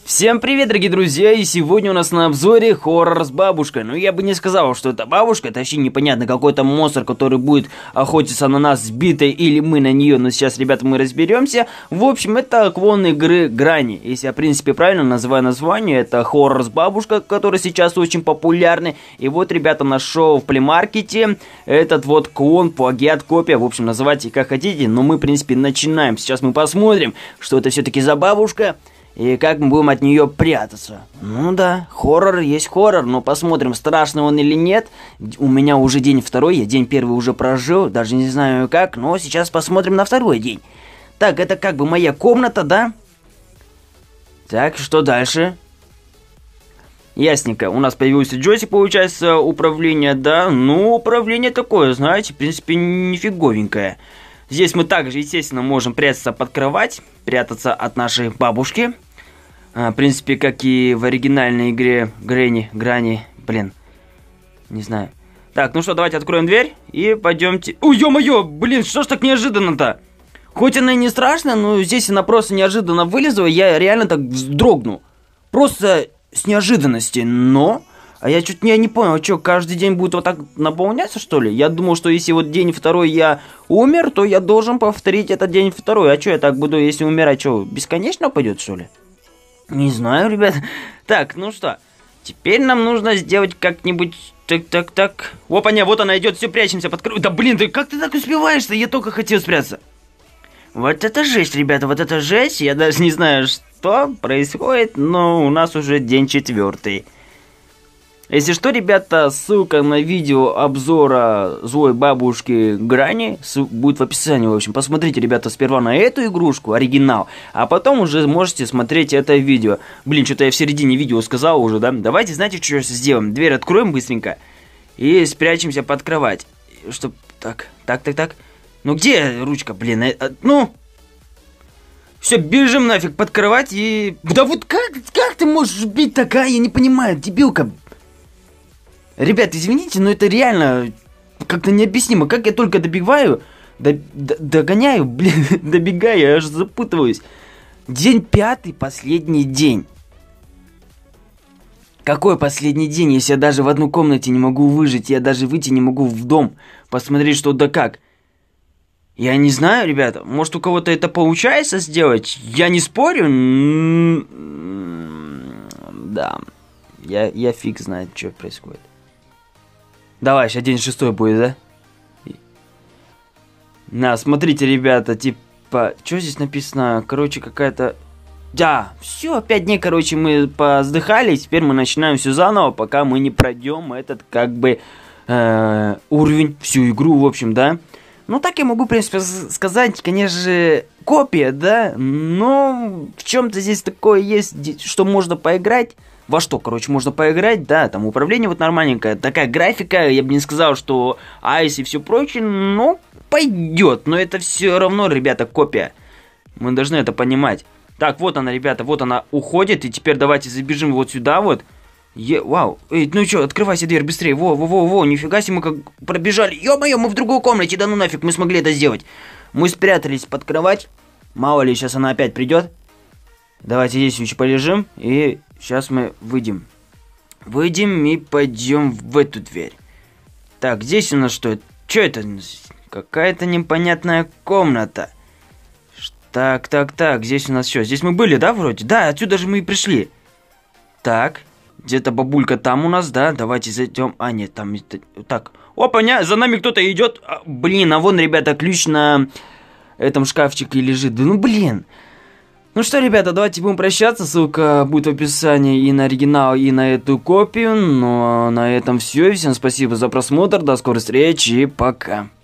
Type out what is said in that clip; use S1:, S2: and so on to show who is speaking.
S1: Всем привет, дорогие друзья, и сегодня у нас на обзоре хоррор с бабушкой. Но я бы не сказал, что это бабушка, это вообще непонятно, какой-то монстр, который будет охотиться на нас сбитой, или мы на нее, но сейчас, ребята, мы разберемся. В общем, это клон игры Грани. Если я, в принципе, правильно называю название, это хоррор с бабушкой, который сейчас очень популярный. И вот, ребята, нашел в плеймаркете этот вот клон, плагиат, копия, в общем, называйте как хотите, но мы, в принципе, начинаем. Сейчас мы посмотрим, что это все-таки за бабушка. И как мы будем от нее прятаться. Ну да, хоррор есть хоррор, но посмотрим, страшный он или нет. У меня уже день второй, я день первый уже прожил, даже не знаю как, но сейчас посмотрим на второй день. Так, это как бы моя комната, да? Так, что дальше? Ясненько, у нас появился джойстик, получается, управление, да? Ну, управление такое, знаете, в принципе, нифиговенькое. Здесь мы также, естественно, можем прятаться под кровать, прятаться от нашей бабушки. В принципе, как и в оригинальной игре Грани, блин, не знаю. Так, ну что, давайте откроем дверь и пойдемте. Ой, ё-моё, блин, что ж так неожиданно-то? Хоть она и не страшная, но здесь она просто неожиданно вылезла, я реально так вздрогнул. Просто с неожиданности, но... А я чуть не понял, что, каждый день будет вот так наполняться, что ли? Я думал, что если вот день второй я умер, то я должен повторить этот день второй. А что, я так буду, если умирать, что, бесконечно пойдет, что ли? Не знаю, ребят. Так, ну что, теперь нам нужно сделать как-нибудь... Так. Опа-не, вот она идет, все, прячемся под кровать. Да блин, ты как ты так успеваешь-то? Я только хотел спрятаться. Вот это жесть, ребята, вот это жесть. Я даже не знаю, что происходит, но у нас уже день четвертый. Если что, ребята, ссылка на видео обзора злой бабушки Грани будет в описании, в общем. Посмотрите, ребята, сперва на эту игрушку, оригинал, а потом уже можете смотреть это видео. Блин, что-то я в середине видео сказал уже, да? Давайте, знаете, что сделаем? Дверь откроем быстренько и спрячемся под кровать. Чтоб... Так. Ну где ручка, блин? Ну... Все, бежим нафиг под кровать и... Да вот как ты можешь бить такая? Я не понимаю, дебилка. Ребят, извините, но это реально как-то необъяснимо. Как я только добегаю, догоняю, блин, добегаю, я аж запутываюсь. День пятый, последний день. Какой последний день, если я даже в одной комнате не могу выжить, я даже выйти не могу в дом, посмотреть, что да как. Я не знаю, ребята, может у кого-то это получается сделать, я не спорю, да, я фиг знает, что происходит. Давай, сейчас день шестой будет, да? На, смотрите, ребята, типа, что здесь написано? Короче, какая-то... Да, все, 5 дней, короче, мы поздыхали, теперь мы начинаем все заново, пока мы не пройдем этот, как бы, уровень, всю игру, в общем, да? Ну, так я могу, в принципе, сказать, конечно же, копия, да? Но в чем-то здесь такое есть, что можно поиграть. Во что, короче, можно поиграть, да, там управление вот нормальненькое, такая графика, я бы не сказал, что айс и все прочее, но пойдет, но это все равно, ребята, копия, мы должны это понимать. Так, вот она, ребята, вот она уходит, и теперь давайте забежим вот сюда вот. Вау, эй, ну что, открывайся дверь быстрее, во, нифига себе мы как пробежали, ё-моё, мы в другой комнате, да ну нафиг, мы смогли это сделать. Мы спрятались под кровать, мало ли, сейчас она опять придет. Давайте здесь еще полежим, и сейчас мы выйдем. Выйдем и пойдем в эту дверь. Так, здесь у нас что? Что это? Какая-то непонятная комната. Так, здесь у нас что? Здесь мы были, да, вроде? Да, отсюда же мы и пришли. Так, где-то бабулька там у нас, да? Давайте зайдем. А, нет, там... Так, опа, за нами кто-то идет. Блин, а вон, ребята, ключ на этом шкафчике лежит. Да ну, блин. Ну что, ребята, давайте будем прощаться, ссылка будет в описании и на оригинал, и на эту копию. Ну а на этом все, всем спасибо за просмотр, до скорой встречи, пока.